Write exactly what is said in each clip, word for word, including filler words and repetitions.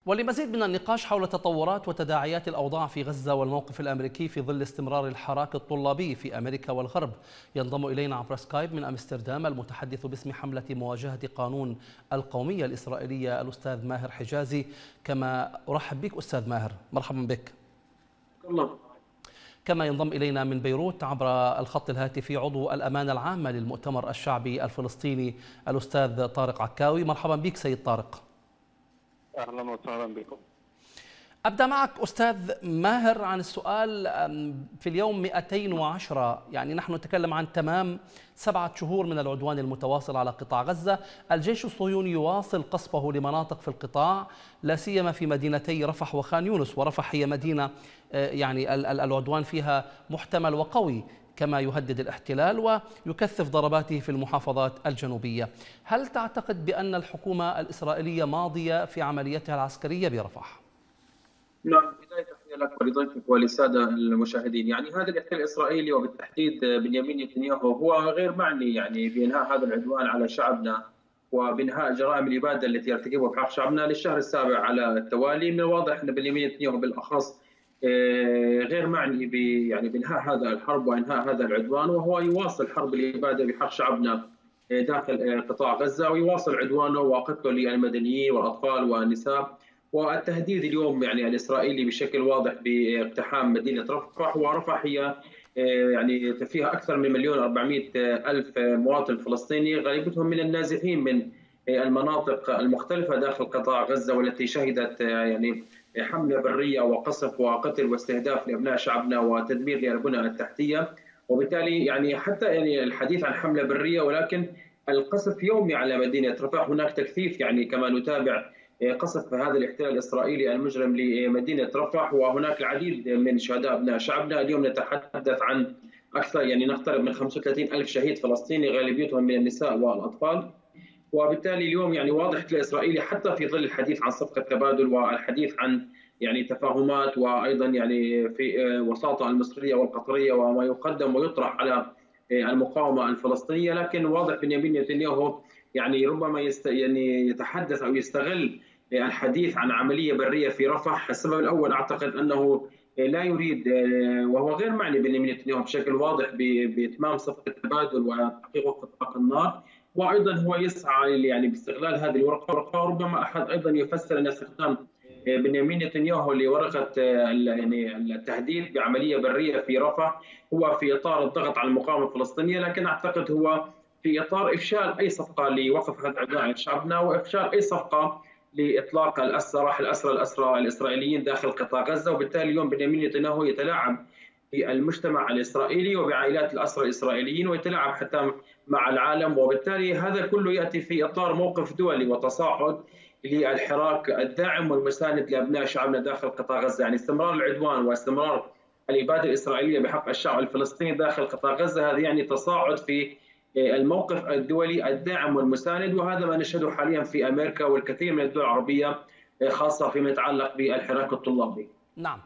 ولمزيد من النقاش حول تطورات وتداعيات الأوضاع في غزة والموقف الأمريكي في ظل استمرار الحراك الطلابي في أمريكا والغرب، ينضم إلينا عبر سكايب من أمستردام المتحدث باسم حملة مواجهة قانون القومية الإسرائيلية الأستاذ ماهر حجازي. كما أرحب بك أستاذ ماهر، مرحبا بك. الله. كما ينضم إلينا من بيروت عبر الخط الهاتفي عضو الأمانة العامة للمؤتمر الشعبي الفلسطيني الأستاذ طارق عكاوي. مرحبا بك سيد طارق. اهلا وسهلا بكم. أبدأ معك أستاذ ماهر عن السؤال. في اليوم مئتين وعشرة، يعني نحن نتكلم عن تمام سبعة شهور من العدوان المتواصل على قطاع غزة. الجيش الصهيوني يواصل قصفه لمناطق في القطاع، لا سيما في مدينتي رفح وخان يونس، ورفح هي مدينة يعني العدوان فيها محتمل وقوي كما يهدد الاحتلال ويكثف ضرباته في المحافظات الجنوبية. هل تعتقد بأن الحكومة الإسرائيلية ماضية في عمليتها العسكرية برفح؟ نعم، بداية تحية لك ولضيفك وللسادة المشاهدين. يعني هذا الاحتلال الإسرائيلي وبالتحديد بنيامين نتنياهو هو غير معني يعني بإنهاء هذا العدوان على شعبنا وبإنهاء جرائم الإبادة التي يرتكبها بحق شعبنا للشهر السابع على التوالي. من الواضح أن بنيامين نتنياهو بالأخص غير معني ب يعني بإنهاء هذا الحرب وإنهاء هذا العدوان، وهو يواصل حرب الإبادة بحق شعبنا داخل قطاع غزة، ويواصل عدوانه وقتله للمدنيين والأطفال والنساء، والتهديد اليوم يعني الإسرائيلي بشكل واضح باقتحام مدينة رفح. ورفح هي يعني فيها أكثر من مليون وأربعمئة ألف مواطن فلسطيني، غالبيتهم من النازحين من المناطق المختلفة داخل قطاع غزة، والتي شهدت يعني حملة برية وقصف وقتل واستهداف لأبناء شعبنا وتدمير للبنى التحتية. وبالتالي يعني حتى يعني الحديث عن حملة برية، ولكن القصف يومي على مدينة رفح. هناك تكثيف يعني كما نتابع قصف هذا الاحتلال الإسرائيلي المجرم لمدينة رفح، وهناك العديد من شهداء أبناء شعبنا. اليوم نتحدث عن أكثر يعني نقترب من خمسة وثلاثين ألف شهيد فلسطيني، غالبيتهم من النساء والأطفال. وبالتالي اليوم يعني واضح الإسرائيلي حتى في ظل الحديث عن صفقة تبادل والحديث عن يعني تفاهمات، وأيضا يعني في وساطة المصرية والقطرية وما يقدم ويطرح على المقاومة الفلسطينية، لكن واضح بنيامين نتنياهو يعني ربما يست يعني يتحدث أو يستغل الحديث عن عملية برية في رفح. السبب الأول أعتقد أنه لا يريد، وهو غير معني بنيامين نتنياهو بشكل واضح بإتمام صفقة التبادل وتحقيق وقف إطلاق النار، وايضا هو يسعى يعني باستغلال هذه الورقه. وربما احد ايضا يفسر ان استخدام بنيامين نتنياهو لورقه يعني التهديد بعمليه بريه في رفح هو في اطار الضغط على المقاومه الفلسطينيه، لكن اعتقد هو في اطار افشال اي صفقه لوقف هذا العدوان عن شعبنا، وافشال اي صفقه لاطلاق السراح الاسرى الاسرى الاسرائيليين داخل قطاع غزه. وبالتالي اليوم بنيامين نتنياهو يتلاعب بالمجتمع الإسرائيلي وبعائلات الأسرى الإسرائيليين، ويتلاعب حتى مع العالم. وبالتالي هذا كله يأتي في إطار موقف دولي وتصاعد للحراك الداعم والمساند لأبناء شعبنا داخل قطاع غزة. يعني استمرار العدوان واستمرار الإبادة الإسرائيلية بحق الشعب الفلسطيني داخل قطاع غزة، هذا يعني تصاعد في الموقف الدولي الداعم والمساند، وهذا ما نشهده حاليا في أمريكا والكثير من الدول العربية، خاصة فيما يتعلق بالحراك الطلابي. نعم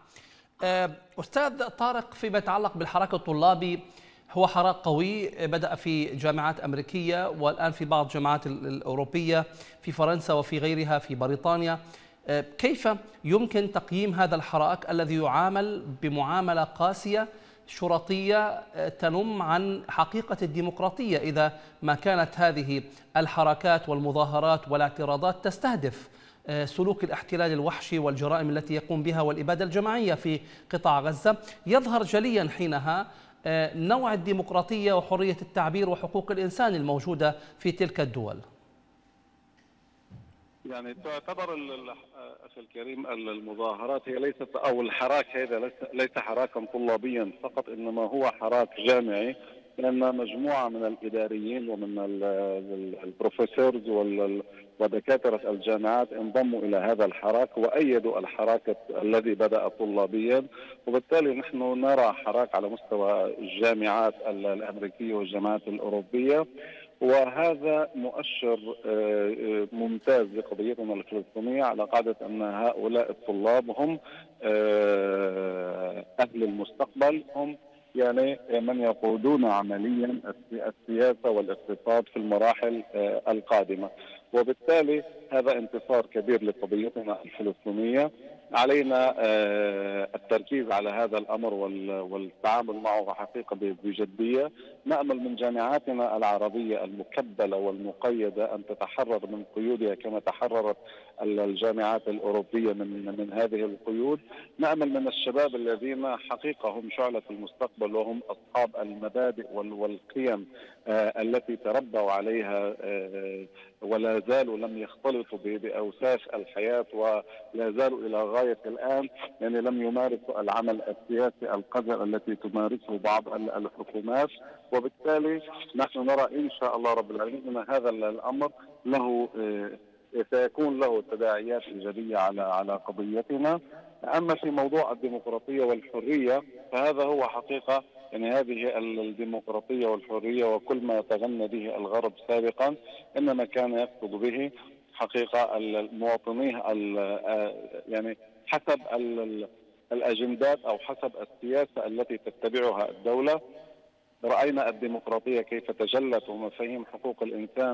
أستاذ طارق، فيما يتعلق بالحراك الطلابي، هو حراك قوي بدأ في جامعات أمريكية والآن في بعض الجامعات الأوروبية في فرنسا وفي غيرها في بريطانيا. كيف يمكن تقييم هذا الحراك الذي يعامل بمعاملة قاسية شرطية تنم عن حقيقة الديمقراطية، إذا ما كانت هذه الحركات والمظاهرات والاعتراضات تستهدف سلوك الاحتلال الوحشي والجرائم التي يقوم بها والإبادة الجماعية في قطاع غزة؟ يظهر جليا حينها نوع الديمقراطية وحرية التعبير وحقوق الإنسان الموجودة في تلك الدول. يعني تعتبر أخي الكريم المظاهرات هي ليست أو الحراك هذا ليس حراكا طلابيا فقط، إنما هو حراك جامعي، لأن مجموعة من الإداريين ومن البروفيسورز ودكاترة الجامعات انضموا إلى هذا الحراك وأيدوا الحراك الذي بدأ طلابيا. وبالتالي نحن نرى حراك على مستوى الجامعات الأمريكية والجامعات الأوروبية، وهذا مؤشر ممتاز لقضيتنا الفلسطينية، على قاعدة أن هؤلاء الطلاب هم أهل المستقبل، هم يعني من يقودون عمليا السياسة والاقتصاد في المراحل القادمة. وبالتالي هذا انتصار كبير لقضيتنا الفلسطينية. علينا التركيز على هذا الأمر والتعامل معه حقيقة بجدية. نأمل من جامعاتنا العربية المكبلة والمقيدة أن تتحرر من قيودها كما تحررت الجامعات الأوروبية من من هذه القيود. نأمل من الشباب الذين حقيقة هم شعلة المستقبل وهم أصحاب المبادئ والقيم التي تربوا عليها ولا زالوا لم يختلطوا بأوساخ الحياة ولا زالوا إلى غاية الآن يعني لم يمارسوا العمل السياسي القذر التي تمارسه بعض الحكومات. وبالتالي نحن نرى إن شاء الله رب العالمين أن هذا الأمر له سيكون له تداعيات إيجابية على على قضيتنا. أما في موضوع الديمقراطية والحرية فهذا هو حقيقة يعني هذه الديمقراطية والحرية وكل ما تغنى به الغرب سابقا إنما كان يقصد به حقيقة المواطنين يعني حسب الأجندات أو حسب السياسة التي تتبعها الدولة. رأينا الديمقراطية كيف تجلت ومفاهيم حقوق الإنسان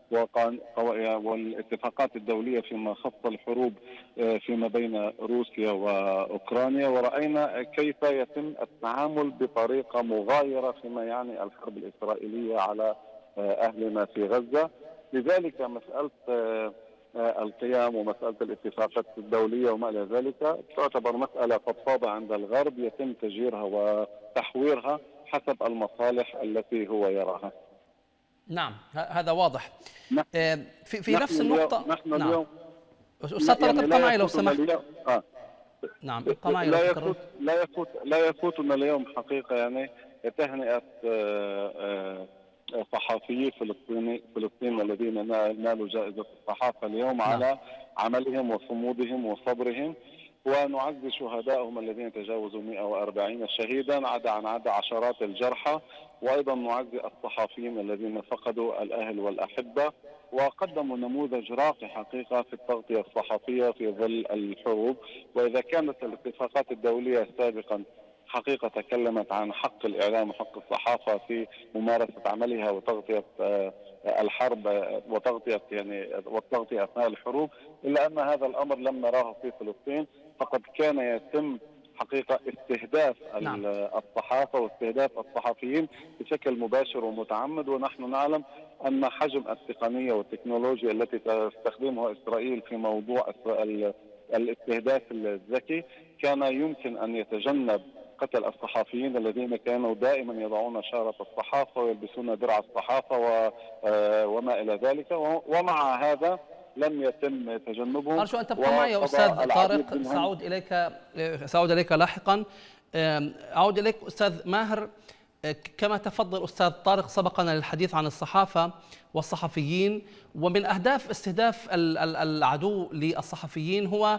والاتفاقات الدولية فيما خص الحروب فيما بين روسيا وأوكرانيا، ورأينا كيف يتم التعامل بطريقة مغايرة فيما يعني الحرب الإسرائيلية على أهلنا في غزة. لذلك مسألة القيام ومسألة الاتفاقات الدولية وما إلى ذلك تعتبر مسألة فضفاضة عند الغرب يتم تجيرها وتحويرها حسب المصالح التي هو يراها. نعم هذا واضح. في في نفس النقطة نحن نعم. اليوم أستاذ طارق ابقى معي لو سمحت. آه. نعم ابقى معي لا يفوت لا يفوت لا يفوتنا اليوم حقيقة يعني تهنئة صحفيي فلسطيني فلسطين الذين نالوا جائزة الصحافة اليوم نعم. على عملهم وصمودهم وصبرهم، ونعزي شهدائهم الذين تجاوزوا مئة وأربعين شهيدا عدا عن عدا عشرات الجرحى، وأيضا نعزي الصحفيين الذين فقدوا الأهل والأحبة وقدموا نموذج راقي حقيقة في التغطية الصحفية في ظل الحروب. وإذا كانت الاتفاقات الدولية سابقا حقيقة تكلمت عن حق الإعلام وحق الصحافة في ممارسة عملها وتغطية الحرب وتغطية يعني والتغطية أثناء الحروب، إلا أن هذا الأمر لم نراه في فلسطين، فقد كان يتم حقيقة استهداف نعم. الصحافة واستهداف الصحفيين بشكل مباشر ومتعمد. ونحن نعلم أن حجم التقنية والتكنولوجيا التي تستخدمها إسرائيل في موضوع الاستهداف الذكي كان يمكن أن يتجنب قتل الصحفيين الذين كانوا دائما يضعون شارة الصحافة ويلبسون درع الصحافة وما إلى ذلك، ومع هذا لم يتم تجنبهم. أرجو أن تبقى معي يا أستاذ طارق، سأعود إليك سأعود إليك لاحقا. أعود إليك أستاذ ماهر. كما تفضل أستاذ طارق سبقنا للحديث عن الصحافة والصحفيين، ومن أهداف استهداف العدو للصحفيين هو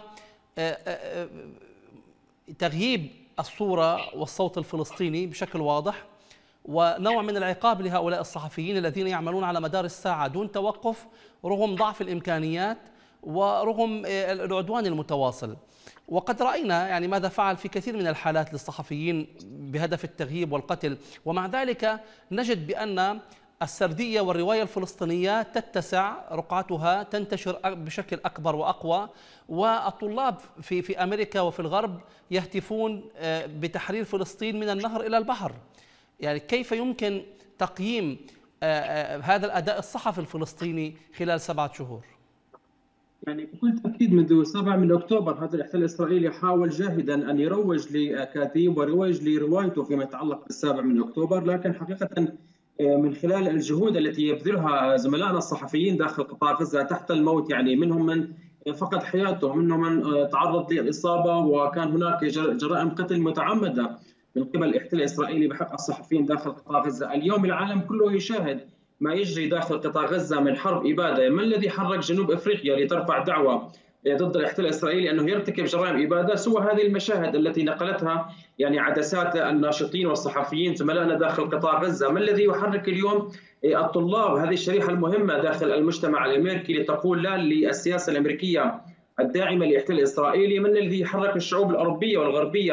تغييب الصورة والصوت الفلسطيني بشكل واضح، ونوع من العقاب لهؤلاء الصحفيين الذين يعملون على مدار الساعة دون توقف رغم ضعف الإمكانيات ورغم العدوان المتواصل. وقد رأينا يعني ماذا فعل في كثير من الحالات للصحفيين بهدف التغييب والقتل، ومع ذلك نجد بأن السردية والرواية الفلسطينية تتسع رقعتها، تنتشر بشكل أكبر وأقوى، والطلاب في في أمريكا وفي الغرب يهتفون بتحرير فلسطين من النهر إلى البحر. يعني كيف يمكن تقييم هذا الأداء الصحفي الفلسطيني خلال سبعة شهور؟ يعني بكل تأكيد منذ سبعة من أكتوبر هذا الاحتلال الإسرائيلي حاول جاهدا أن يروج لأكاذيب ويروج لروايته فيما يتعلق بالسابع من أكتوبر، لكن حقيقة من خلال الجهود التي يبذلها زملائنا الصحفيين داخل قطاع غزة تحت الموت، يعني منهم من فقد حياته، منهم من تعرض للإصابة، وكان هناك جرائم قتل متعمدة من قبل الاحتلال الإسرائيلي بحق الصحفيين داخل قطاع غزة. اليوم العالم كله يشاهد ما يجري داخل قطاع غزة من حرب إبادة. ما الذي حرك جنوب أفريقيا لترفع دعوة ضد الاحتلال الإسرائيلي أنه يرتكب جرائم إبادة سوى هذه المشاهد التي نقلتها يعني عدسات الناشطين والصحفيين زملائنا داخل قطاع غزة؟ ما الذي يحرك اليوم الطلاب، هذه الشريحة المهمة داخل المجتمع الأمريكي، لتقول لا للسياسة الأمريكية الداعمة للاحتلال الإسرائيلي؟ من الذي يحرك الشعوب الأوروبية والغربية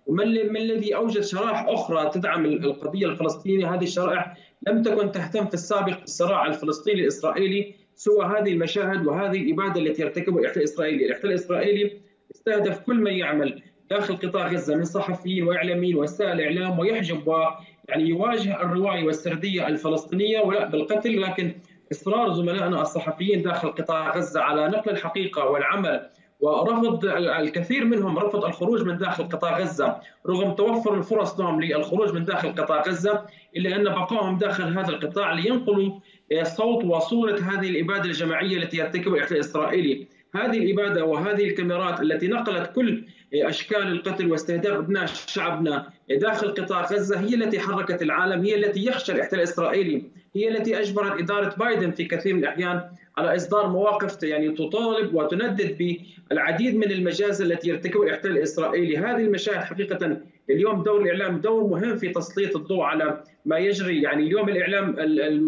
وما الذي أوجد شرائح أخرى تدعم القضية الفلسطينية. هذه الشرائح لم تكن تهتم في السابق بالصراع الفلسطيني الإسرائيلي سوى هذه المشاهد وهذه الإبادة التي يرتكبها الاحتلال الإسرائيلي. الاحتلال الإسرائيلي استهدف كل من يعمل داخل قطاع غزة من صحفيين وإعلاميين ووسائل إعلام، ويحجب ويعني يواجه الرواية والسردية الفلسطينية ولا بالقتل، لكن إصرار زملائنا الصحفيين داخل قطاع غزة على نقل الحقيقة والعمل، ورفض الكثير منهم رفض الخروج من داخل قطاع غزة رغم توفر الفرص لهم للخروج من داخل قطاع غزة، إلا أن بقائهم داخل هذا القطاع لينقلوا صوت وصورة هذه الإبادة الجماعية التي يرتكبها الاحتلال الإسرائيلي. هذه الإبادة وهذه الكاميرات التي نقلت كل أشكال القتل واستهداف أبناء شعبنا داخل قطاع غزة هي التي حركت العالم، هي التي يخشى الاحتلال الإسرائيلي، هي التي أجبرت إدارة بايدن في كثير من الأحيان على إصدار مواقف يعني تطالب وتندد بالعديد من المجازر التي يرتكبها الاحتلال الإسرائيلي. هذه المشاهد حقيقة اليوم دور الإعلام دور مهم في تسليط الضوء على ما يجري. يعني اليوم الإعلام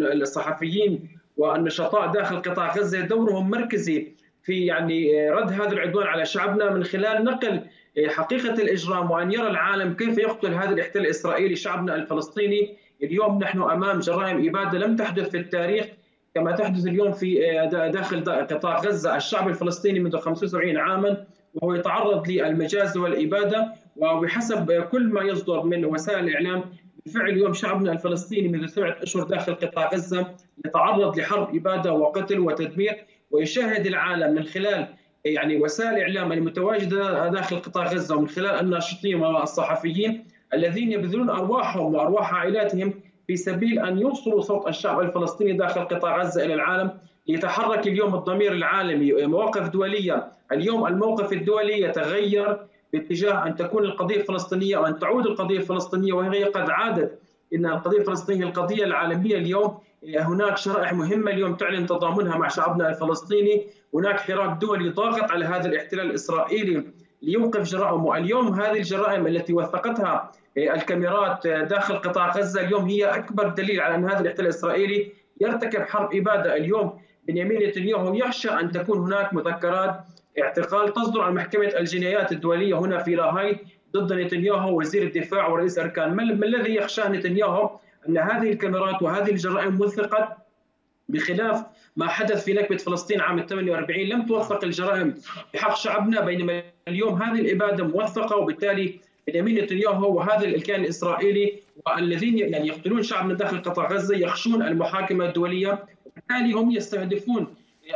الصحفيين والنشطاء داخل قطاع غزة دورهم مركزي في يعني رد هذا العدوان على شعبنا من خلال نقل حقيقة الإجرام، وأن يرى العالم كيف يقتل هذا الاحتلال الإسرائيلي شعبنا الفلسطيني. اليوم نحن أمام جرائم إبادة لم تحدث في التاريخ كما تحدث اليوم في داخل قطاع غزة. الشعب الفلسطيني منذ خمسة وسبعين عاما وهو يتعرض للمجازر والإبادة، وبحسب كل ما يصدر من وسائل الإعلام بالفعل اليوم شعبنا الفلسطيني منذ سبعة أشهر داخل قطاع غزة يتعرض لحرب إبادة وقتل وتدمير. ويشاهد العالم من خلال يعني وسائل الإعلام المتواجدة داخل قطاع غزة ومن خلال الناشطين والصحفيين الذين يبذلون أرواحهم وأرواح عائلاتهم في سبيل أن يوصلوا صوت الشعب الفلسطيني داخل قطاع غزة إلى العالم، ليتحرك اليوم الضمير العالمي. مواقف دولية، اليوم الموقف الدولي يتغير باتجاه أن تكون القضية الفلسطينية وأن تعود القضية الفلسطينية، وهي قد عادت. إن القضية الفلسطينية القضية العالمية اليوم. هناك شرائح مهمة اليوم تعلن تضامنها مع شعبنا الفلسطيني. هناك حراك دولي ضاغط على هذا الاحتلال الإسرائيلي ليوقف جرائمه. اليوم هذه الجرائم التي وثقتها الكاميرات داخل قطاع غزة اليوم هي أكبر دليل على أن هذا الاحتلال الإسرائيلي يرتكب حرب إبادة. اليوم بنيامين نتنياهو يخشى أن تكون هناك مذكرات اعتقال تصدر عن محكمة الجنايات الدولية هنا في لاهاي ضد نتنياهو وزير الدفاع ورئيس أركان. ما الذي يخشاه نتنياهو؟ أن هذه الكاميرات وهذه الجرائم وثقت، بخلاف ما حدث في نكبة فلسطين عام ثمانية وأربعين لم توثق الجرائم بحق شعبنا، بينما اليوم هذه الإبادة موثقة. وبالتالي بنيامين نتنياهو وهذا الكيان الإسرائيلي والذين يعني يقتلون شعبنا داخل قطاع غزة يخشون المحاكمة الدولية، وبالتالي هم يستهدفون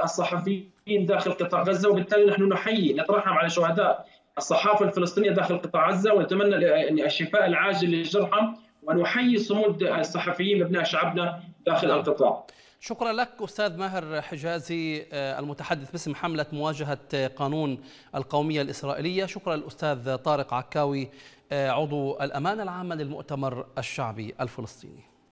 الصحفيين داخل قطاع غزة. وبالتالي نحن نحيي نترحم على شهداء الصحافة الفلسطينية داخل قطاع غزة، ونتمنى الشفاء العاجل للجرحى، ونحيي صمود الصحفيين لابناء شعبنا داخل القطاع. شكرا لك أستاذ ماهر حجازي المتحدث باسم حملة مواجهة قانون القومية الإسرائيلية. شكرا للأستاذ طارق عكاوي عضو الأمانة العامة للمؤتمر الشعبي الفلسطيني.